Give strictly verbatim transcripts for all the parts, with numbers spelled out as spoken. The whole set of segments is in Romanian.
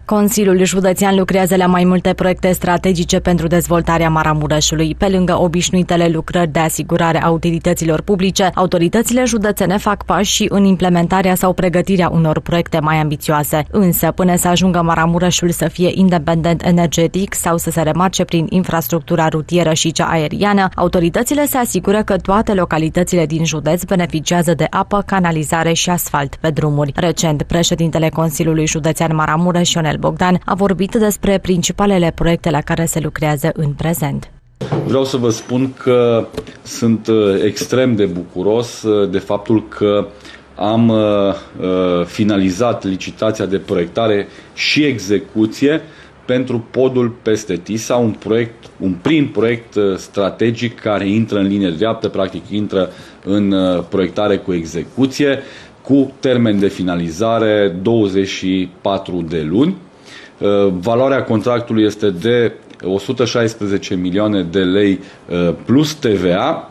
Consiliul Județean lucrează la mai multe proiecte strategice pentru dezvoltarea Maramureșului. Pe lângă obișnuitele lucrări de asigurare a utilităților publice, autoritățile județene fac pași și în implementarea sau pregătirea unor proiecte mai ambițioase. Însă, până să ajungă Maramureșul să fie independent energetic sau să se remarce prin infrastructura rutieră și cea aeriană, autoritățile se asigură că toate localitățile din județ beneficiază de apă, canalizare și asfalt pe drumuri. Recent, președintele Consiliului Județean Maramureș, Ionel Bogdan, a vorbit despre principalele proiecte la care se lucrează în prezent. Vreau să vă spun că sunt extrem de bucuros de faptul că am finalizat licitația de proiectare și execuție pentru podul peste Tisa, un proiect, un prim proiect strategic care intră în linie dreaptă, practic intră în proiectare cu execuție, cu termen de finalizare douăzeci și patru de luni. Valoarea contractului este de o sută șaisprezece milioane de lei plus T V A.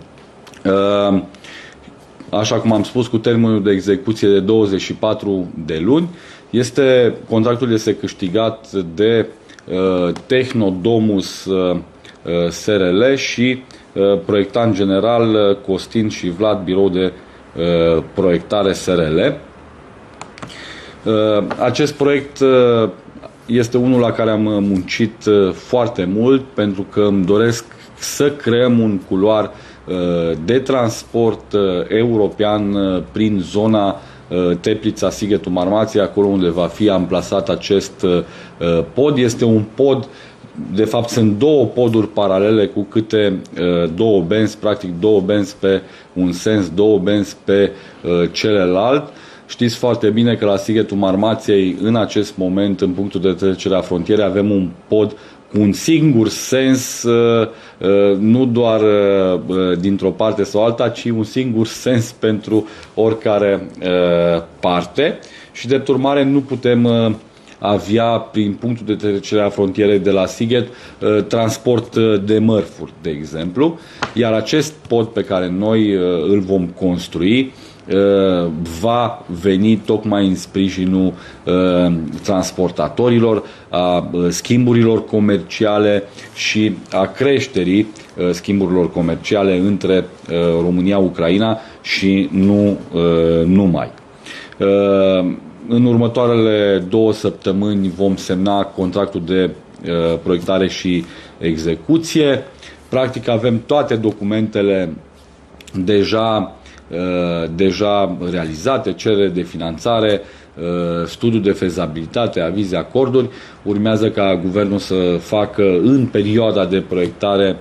Așa cum am spus, cu termenul de execuție de douăzeci și patru de luni. Este, contractul este câștigat de uh, Tehnodomus uh, S R L și uh, proiectant general uh, Costin și Vlad, birou de uh, proiectare S R L. Uh, acest proiect uh, este unul la care am muncit uh, foarte mult, pentru că îmi doresc să creăm un culoar uh, de transport uh, european uh, prin zona Teplița, Sighetul Marmației, acolo unde va fi amplasat acest pod. Este un pod, de fapt sunt două poduri paralele cu câte două benzi, practic două benzi pe un sens, două benzi pe celălalt. Știți foarte bine că la Sighetul Marmației, în acest moment, în punctul de trecere a frontierei, avem un pod cu un singur sens, nu doar dintr-o parte sau alta, ci un singur sens pentru oricare parte. Și de urmare nu putem avea, prin punctul de trecere a frontierei de la Sighet, transport de mărfuri, de exemplu. Iar acest pod pe care noi îl vom construi va veni tocmai în sprijinul uh, transportatorilor, a schimburilor comerciale și a creșterii uh, schimburilor comerciale între uh, România-Ucraina și nu uh, numai. Uh, în următoarele două săptămâni vom semna contractul de uh, proiectare și execuție. Practic avem toate documentele deja deja realizate, cerere de finanțare, studiu de fezabilitate, avize, acorduri. Urmează ca guvernul să facă în perioada de proiectare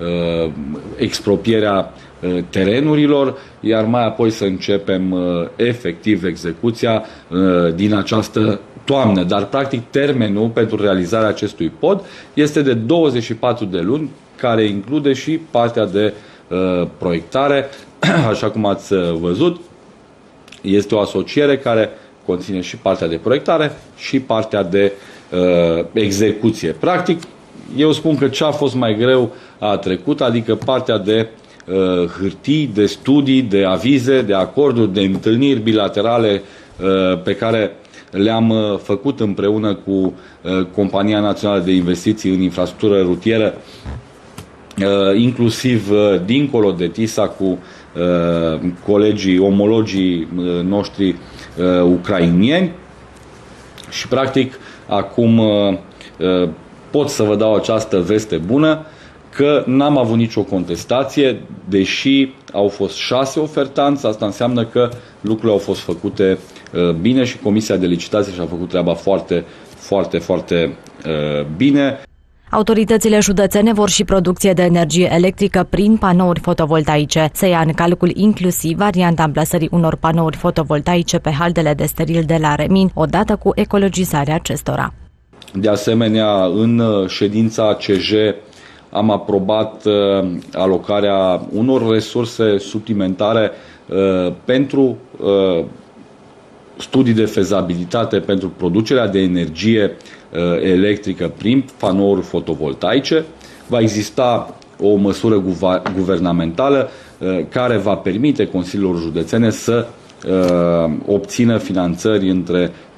expropierea terenurilor, iar mai apoi să începem efectiv execuția din această toamnă. Dar practic termenul pentru realizarea acestui pod este de douăzeci și patru de luni, care include și partea de proiectare. Așa cum ați văzut, este o asociere care conține și partea de proiectare și partea de uh, execuție. Practic, eu spun că ce a fost mai greu a trecut, adică partea de uh, hârtii, de studii, de avize, de acorduri, de întâlniri bilaterale uh, pe care le-am uh, făcut împreună cu uh, Compania Națională de Investiții în Infrastructură Rutieră, uh, inclusiv uh, dincolo de Tisa, cu Uh, colegii, omologii uh, noștri uh, ucrainieni. Și practic acum uh, uh, pot să vă dau această veste bună, că n-am avut nicio contestație, deși au fost șase ofertanți. Asta înseamnă că lucrurile au fost făcute uh, bine și Comisia de Licitație și-a făcut treaba foarte, foarte, foarte uh, bine. Autoritățile județene vor și producție de energie electrică prin panouri fotovoltaice. Se ia în calcul inclusiv varianta amplasării unor panouri fotovoltaice pe haldele de steril de la Remin, odată cu ecologizarea acestora. De asemenea, în ședința C J am aprobat uh, alocarea unor resurse suplimentare uh, pentru uh, studii de fezabilitate pentru producerea de energie uh, electrică prin panouri fotovoltaice. Va exista o măsură guvernamentală uh, care va permite consiliilor județene să uh, obțină finanțări între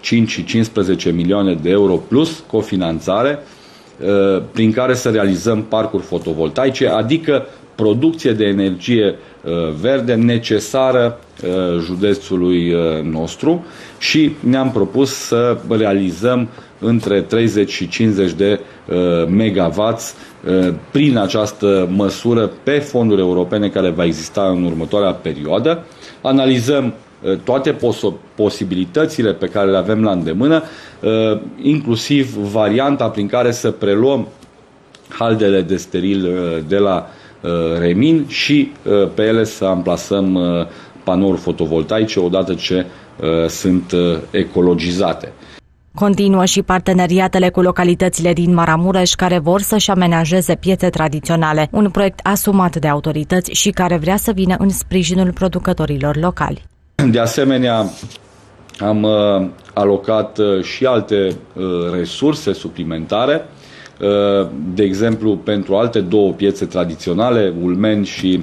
cinci și cincisprezece milioane de euro plus cofinanțare, prin care să realizăm parcuri fotovoltaice, adică producție de energie verde necesară județului nostru, și ne-am propus să realizăm între treizeci și cincizeci de megawatts prin această măsură pe fonduri europene care va exista în următoarea perioadă. Analizăm toate pos posibilitățile pe care le avem la îndemână, inclusiv varianta prin care să preluăm haldele de steril de la Remin și pe ele să amplasăm panouri fotovoltaice odată ce sunt ecologizate. Continuă și parteneriatele cu localitățile din Maramureș care vor să-și amenajeze piețe tradiționale, un proiect asumat de autorități și care vrea să vină în sprijinul producătorilor locali. De asemenea, am alocat și alte resurse suplimentare, de exemplu pentru alte două piețe tradiționale, Ulmeni și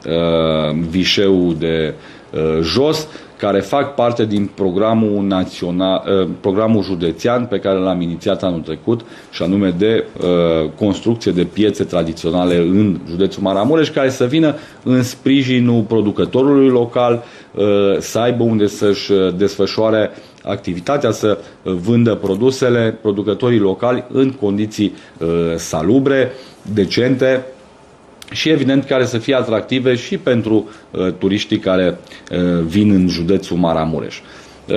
Vișeu de Jos, care fac parte din programul național, programul județean pe care l-am inițiat anul trecut, și anume de construcție de piețe tradiționale în județul Maramureș, care să vină în sprijinul producătorului local, să aibă unde să-și desfășoare activitatea, să vândă produsele producătorii locali în condiții salubre, decente și evident care să fie atractive și pentru uh, turiștii care uh, vin în județul Maramureș. Uh,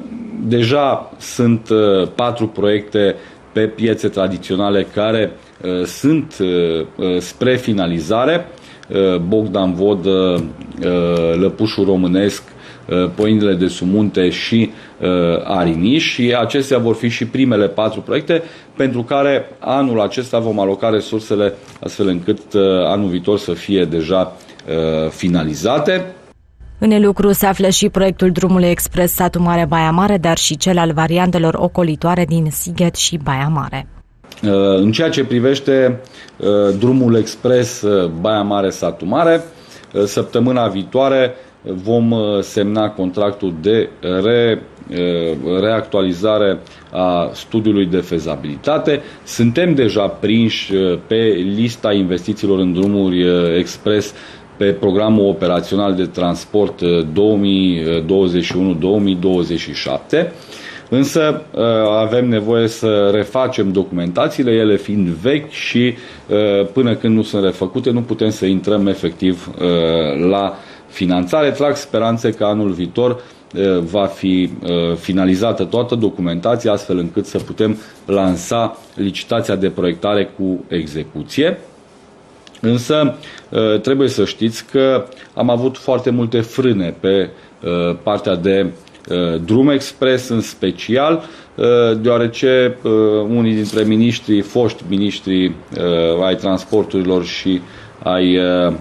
deja sunt uh, patru proiecte pe piețe tradiționale care uh, sunt uh, spre finalizare. Uh, Bogdan Vod, uh, Lăpușul Românesc, uh, Păinile de Sumunte și uh, Ariniș, și acestea vor fi și primele patru proiecte pentru care anul acesta vom aloca resursele astfel încât uh, anul viitor să fie deja uh, finalizate. În lucru se află și proiectul drumului expres Satu Mare-Baia Mare, dar și cel al variantelor ocolitoare din Sighet și Baia Mare. Uh, în ceea ce privește uh, drumul expres uh, Baia Mare-Satu Mare, uh, săptămâna viitoare vom semna contractul de re, reactualizare a studiului de fezabilitate. Suntem deja prinși pe lista investițiilor în drumuri expres pe programul operațional de transport două mii douăzeci și unu două mii douăzeci și șapte. Însă avem nevoie să refacem documentațiile, ele fiind vechi, și până când nu sunt refăcute nu putem să intrăm efectiv la finanțare. Trag speranțe că anul viitor va fi finalizată toată documentația astfel încât să putem lansa licitația de proiectare cu execuție. Însă trebuie să știți că am avut foarte multe frâne pe partea de drum expres în special, deoarece unii dintre miniștrii, foști miniștri ai transporturilor și ai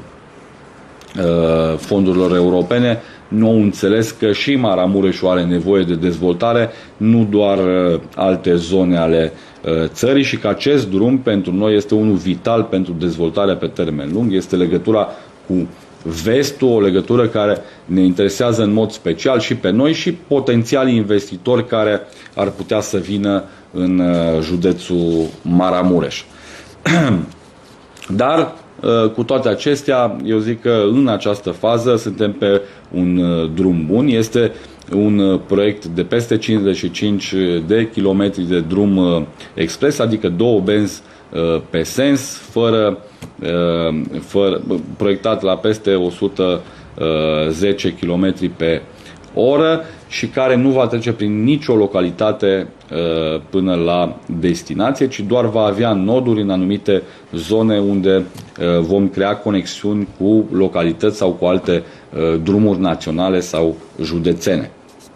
fondurilor europene nu au înțeles că și Maramureșul are nevoie de dezvoltare, nu doar alte zone ale țării, și că acest drum pentru noi este unul vital pentru dezvoltarea pe termen lung. Este legătura cu vestul, o legătură care ne interesează în mod special și pe noi și potențialii investitori care ar putea să vină în județul Maramureș. Dar cu toate acestea, eu zic că în această fază suntem pe un drum bun. Este un proiect de peste cincizeci și cinci de kilometri de drum expres, adică două benzi pe sens, fără, fără, proiectat la peste o sută zece kilometri pe oră și care nu va trece prin nicio localitate uh, până la destinație, ci doar va avea noduri în anumite zone unde uh, vom crea conexiuni cu localități sau cu alte uh, drumuri naționale sau județene.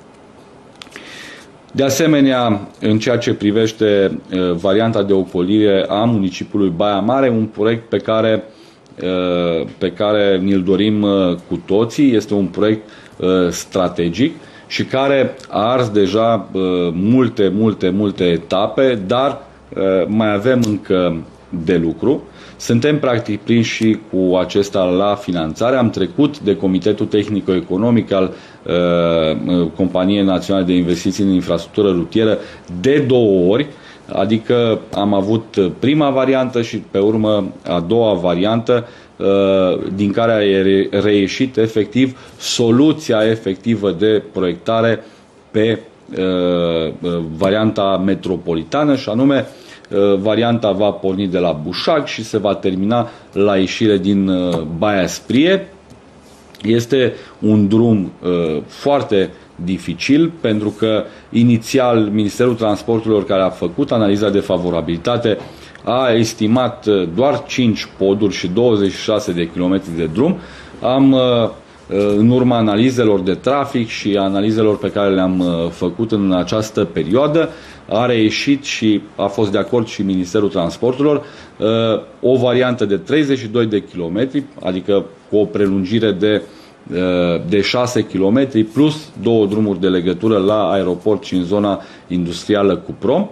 De asemenea, în ceea ce privește uh, varianta de ocolire a municipiului Baia Mare, un proiect pe care, uh, pe care ni-l dorim uh, cu toții, este un proiect uh, strategic și care a ars deja uh, multe, multe, multe etape, dar uh, mai avem încă de lucru. Suntem practic prinși și cu acesta la finanțare. Am trecut de Comitetul Tehnico-Economic al uh, Companiei Naționale de Investiții în Infrastructură Rutieră de două ori, adică am avut prima variantă și pe urmă a doua variantă, uh, din care a reieșit efectiv soluția efectivă de proiectare pe uh, varianta metropolitană, și anume varianta va porni de la Bușac și se va termina la ieșire din Baia Sprie. Este un drum uh, foarte dificil, pentru că inițial Ministerul Transporturilor, care a făcut analiza de favorabilitate, a estimat doar cinci poduri și douăzeci și șase de kilometri de drum. Am uh, în urma analizelor de trafic și analizelor pe care le-am făcut în această perioadă, a reieșit și a fost de acord și Ministerul Transporturilor o variantă de treizeci și doi de kilometri, adică cu o prelungire de, de șase kilometri, plus două drumuri de legătură la aeroport și în zona industrială Cuprom,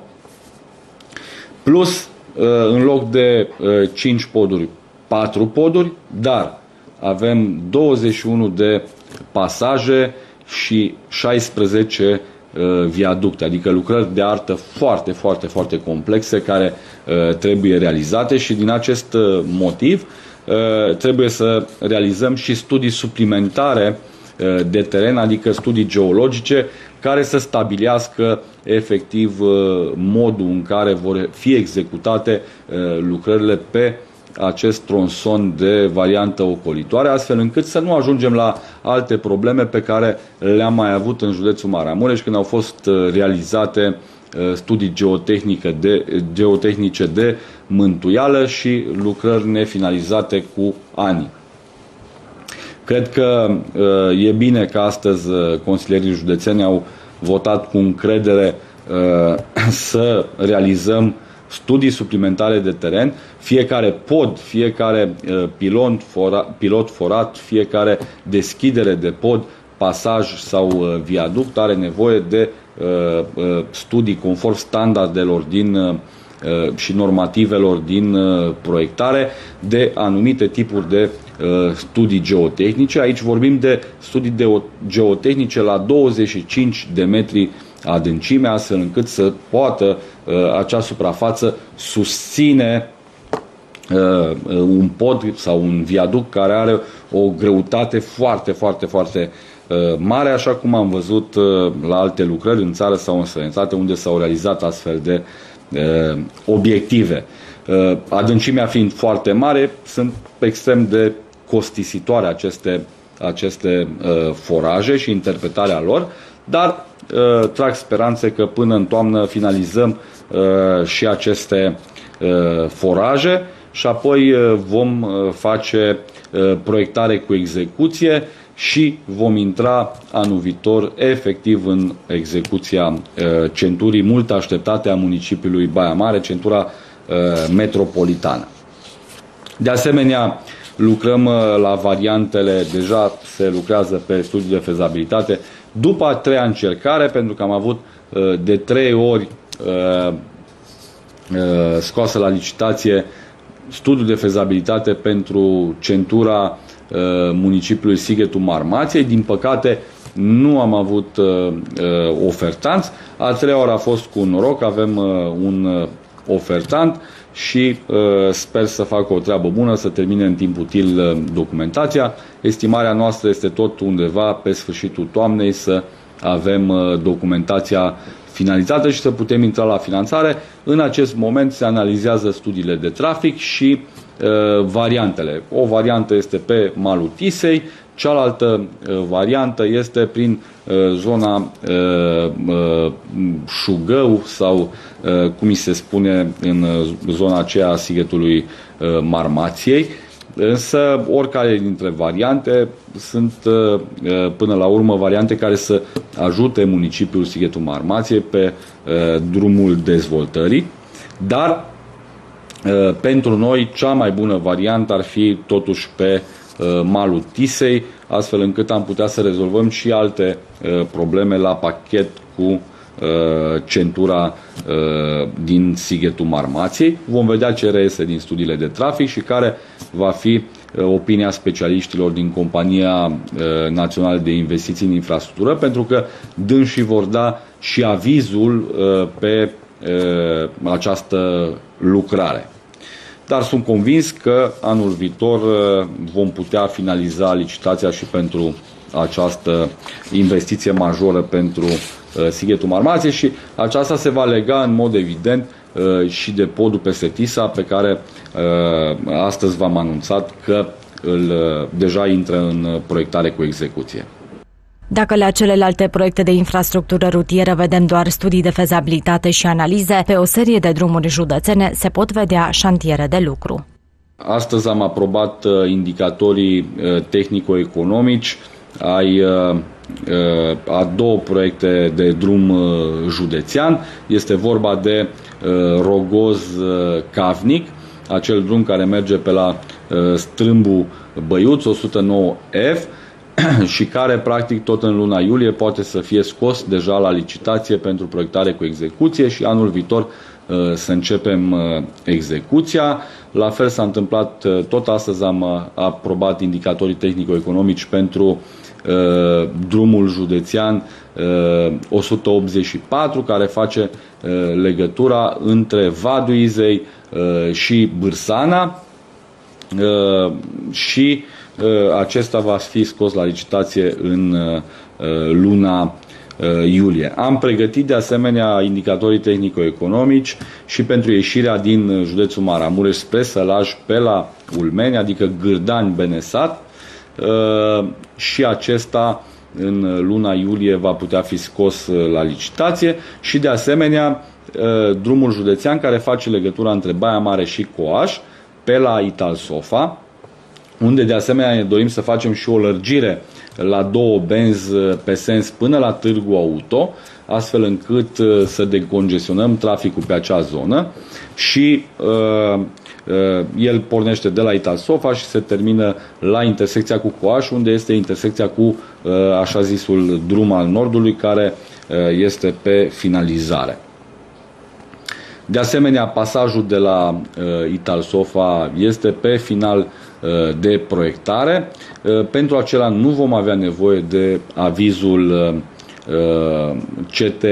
plus în loc de cinci poduri, patru poduri, dar avem douăzeci și unu de pasaje și șaisprezece uh, viaducte, adică lucrări de artă foarte, foarte, foarte complexe care uh, trebuie realizate, și din acest uh, motiv uh, trebuie să realizăm și studii suplimentare uh, de teren, adică studii geologice, care să stabilească efectiv uh, modul în care vor fi executate uh, lucrările pe acest tronson de variantă ocolitoare, astfel încât să nu ajungem la alte probleme pe care le-am mai avut în județul Maramureș, când au fost realizate studii geotehnice de, geotehnice de mântuială și lucrări nefinalizate cu ani. Cred că e bine că astăzi consilierii județeni au votat cu încredere să realizăm studii suplimentare de teren. Fiecare pod, fiecare pilot forat, pilot forat, fiecare deschidere de pod, pasaj sau viaduct are nevoie de studii conform standardelor din, și normativelor din proiectare, de anumite tipuri de studii geotehnice. Aici vorbim de studii de geotehnice la douăzeci și cinci de metri adâncime, astfel încât să poată uh, acea suprafață susține uh, un pod sau un viaduct care are o greutate foarte, foarte, foarte uh, mare, așa cum am văzut uh, la alte lucrări în țară sau în străinătate, unde s-au realizat astfel de uh, obiective. Uh, adâncimea fiind foarte mare, sunt extrem de costisitoare aceste, aceste uh, foraje și interpretarea lor, dar Uh, trag speranțe că până în toamnă finalizăm uh, și aceste uh, foraje și apoi uh, vom uh, face uh, proiectare cu execuție și vom intra anul viitor efectiv în execuția uh, centurii mult așteptate a municipiului Baia Mare, centura uh, metropolitană. De asemenea, lucrăm uh, la variantele, deja se lucrează pe studii de fezabilitate, după a treia încercare, pentru că am avut uh, de trei ori uh, uh, scoasă la licitație studiul de fezabilitate pentru centura uh, municipiului Sighetul Marmației. Din păcate, nu am avut uh, uh, ofertanți. A treia oară a fost cu noroc, avem uh, un uh, ofertant și uh, sper să facă o treabă bună, să termine în timp util uh, documentația. Estimarea noastră este tot undeva pe sfârșitul toamnei să avem uh, documentația finalizată și să putem intra la finanțare. În acest moment se analizează studiile de trafic și uh, variantele. O variantă este pe malul Tisei, cealaltă uh, variantă este prin uh, zona uh, uh, Șugău sau uh, cum mi se spune în uh, zona aceea a Sighetului uh, Marmației. Însă oricare dintre variante sunt uh, până la urmă variante care să ajute municipiul Sighetul Marmației pe uh, drumul dezvoltării, dar uh, pentru noi cea mai bună variantă ar fi totuși pe uh, malul Tisei, astfel încât am putea să rezolvăm și alte uh, probleme la pachet cu centura din Sighetul Marmației. Vom vedea ce reiese din studiile de trafic și care va fi opinia specialiștilor din Compania Națională de Investiții în Infrastructură, pentru că dânsii vor da și avizul pe această lucrare. Dar sunt convins că anul viitor vom putea finaliza licitația și pentru această investiție majoră pentru Sighetul Marmației și aceasta se va lega în mod evident și de podul peste Tisa, pe care astăzi v-am anunțat că îl, deja intră în proiectare cu execuție. Dacă la celelalte proiecte de infrastructură rutieră vedem doar studii de fezabilitate și analize, pe o serie de drumuri județene se pot vedea șantiere de lucru. Astăzi am aprobat indicatorii tehnico-economici ai a două proiecte de drum județean. Este vorba de Rogoz-Cavnic, acel drum care merge pe la Strâmbu Băiuț o sută nouă F și care practic tot în luna iulie poate să fie scos deja la licitație pentru proiectare cu execuție și anul viitor să începem execuția. La fel s-a întâmplat, tot astăzi am aprobat indicatorii tehnico-economici pentru Uh, drumul județean uh, o sută optzeci și patru, care face uh, legătura între Vadul Izei uh, și Bârsana uh, și uh, acesta va fi scos la licitație în uh, luna uh, iulie. Am pregătit de asemenea indicatorii tehnico-economici și pentru ieșirea din județul Maramureș spre Sălaj pe la Ulmeni, adică Gârdani-Benesat, Uh, și acesta în luna iulie va putea fi scos la licitație și de asemenea uh, drumul județean care face legătura între Baia Mare și Coaș pe la Italsofa, unde de asemenea ne dorim să facem și o lărgire la două benzi pe sens până la Târgu Auto, astfel încât să decongestionăm traficul pe acea zonă și uh, el pornește de la Italsofa și se termină la intersecția cu Coaș, unde este intersecția cu așa zisul drum al Nordului, care este pe finalizare. De asemenea, pasajul de la Italsofa este pe final de proiectare. Pentru acela nu vom avea nevoie de avizul C T,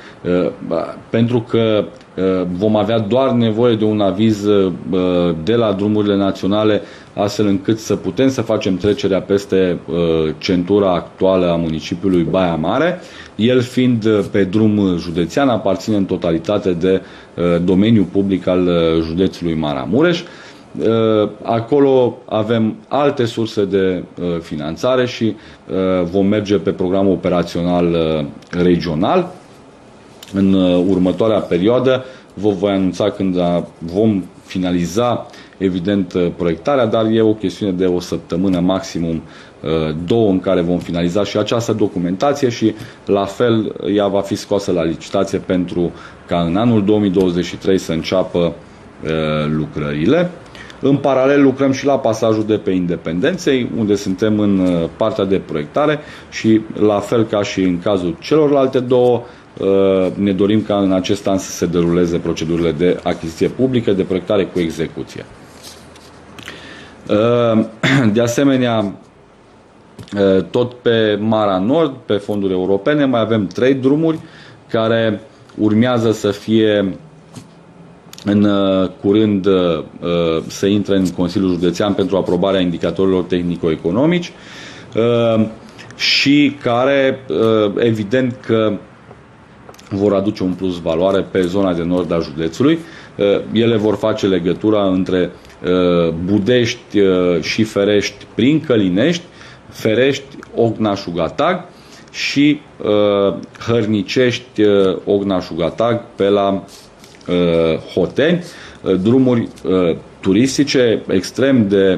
pentru că vom avea doar nevoie de un aviz de la drumurile naționale, astfel încât să putem să facem trecerea peste centura actuală a municipiului Baia Mare. El fiind pe drum județean, aparține în totalitate de domeniul public al județului Maramureș. Acolo avem alte surse de finanțare și vom merge pe programul operațional regional. În următoarea perioadă vă voi anunța când vom finaliza, evident, proiectarea, dar e o chestiune de o săptămână, maximum două, în care vom finaliza și această documentație și la fel ea va fi scoasă la licitație pentru ca în anul două mii douăzeci și trei să înceapă lucrările. În paralel lucrăm și la pasajul de pe Independenței, unde suntem în partea de proiectare și la fel ca și în cazul celorlalte două, ne dorim ca în acest an să se deruleze procedurile de achiziție publică, de proiectare cu execuție. De asemenea, tot pe Mara Nord, pe fonduri europene, mai avem trei drumuri care urmează să fie în curând să intre în Consiliul Județean pentru aprobarea indicatorilor tehnico-economici și care, evident că vor aduce un plus valoare pe zona de nord a județului. Ele vor face legătura între Budești și Ferești prin Călinești, Ferești, Ogna-Șugatag și Hărnicești, Ogna-Șugatag pe la Hoteni, drumuri turistice extrem de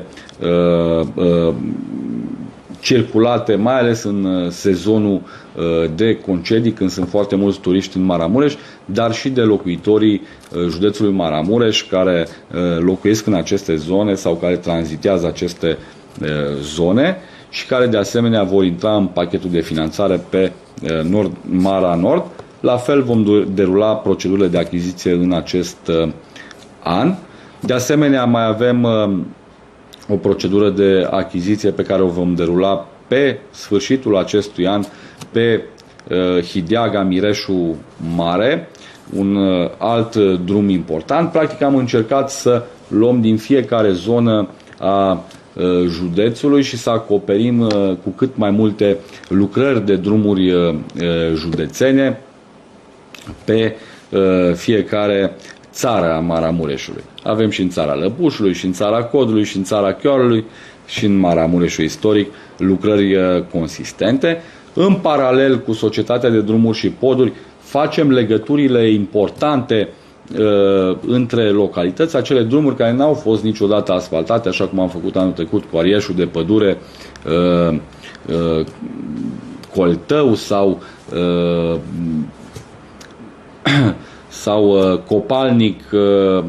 circulate, mai ales în sezonul de concedii, când sunt foarte mulți turiști în Maramureș, dar și de locuitorii județului Maramureș care locuiesc în aceste zone sau care tranzitează aceste zone și care de asemenea vor intra în pachetul de finanțare pe Nord, Mara Nord, La fel vom derula procedurile de achiziție în acest an. De asemenea, mai avem o procedură de achiziție pe care o vom derula pe sfârșitul acestui an pe Hideaga Mireșu Mare, un alt drum important. Practic am încercat să luăm din fiecare zonă a județului și să acoperim cu cât mai multe lucrări de drumuri județene pe fiecare țară a Maramureșului. Avem și în țara Lăpușului, și în țara Codului, și în țara Chiorului, și în Maramureșul istoric lucrări consistente. În paralel cu Societatea de Drumuri și Poduri facem legăturile importante uh, între localități, acele drumuri care n-au fost niciodată asfaltate, așa cum am făcut anul trecut cu Arieșul de Pădure, uh, uh, Coltău sau uh, sau uh, Copalnic, uh,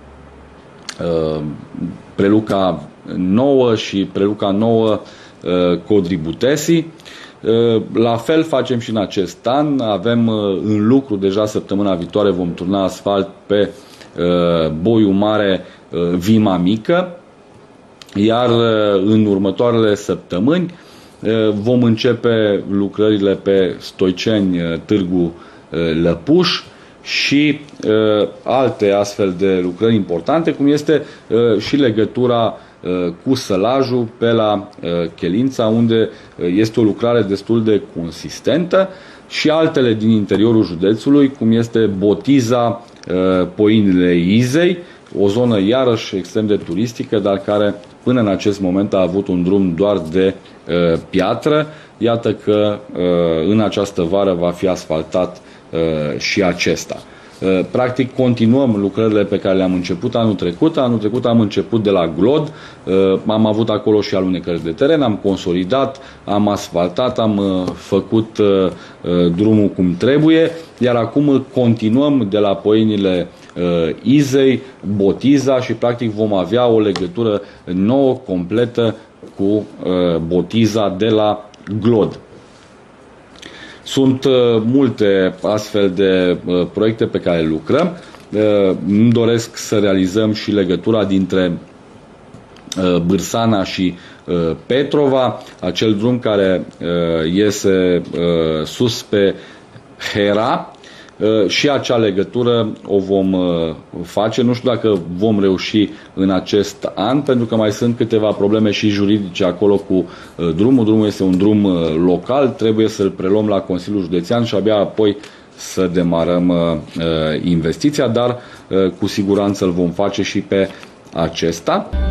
uh, Preluca Nouă și Preluca Nouă, uh, Codributesi. Uh, la fel facem și în acest an. Avem uh, în lucru deja săptămâna viitoare, vom turna asfalt pe uh, Boiul Mare, uh, Vima Mică, iar uh, în următoarele săptămâni uh, vom începe lucrările pe Stoiceni, uh, Târgu uh, Lăpuș, și uh, alte astfel de lucrări importante, cum este uh, și legătura uh, cu Sălajul pe la uh, Chelința, unde uh, este o lucrare destul de consistentă, și altele din interiorul județului, cum este Botiza, uh, Poinile Izei, o zonă iarăși extrem de turistică, dar care până în acest moment a avut un drum doar de uh, piatră. Iată că uh, în această vară va fi asfaltat și acesta. Practic continuăm lucrările pe care le-am început anul trecut. Anul trecut am început de la Glod, am avut acolo și alunecări de teren, am consolidat, am asfaltat, am făcut drumul cum trebuie, iar acum continuăm de la Poienile Izei, Botiza, și practic vom avea o legătură nouă, completă cu Botiza de la Glod. Sunt uh, multe astfel de uh, proiecte pe care lucrăm. Uh, îmi doresc să realizăm și legătura dintre uh, Bârsana și uh, Petrova, acel drum care uh, iese uh, sus pe Hera, uh, și acea legătură o vom uh, face. Nu știu dacă vom reuși în acest an, pentru că mai sunt câteva probleme și juridice acolo cu uh, drumul. Drumul este un drum uh, local, trebuie să-l preluăm la Consiliul Județean și abia apoi să demarăm uh, investiția, dar uh, cu siguranță îl vom face și pe acesta.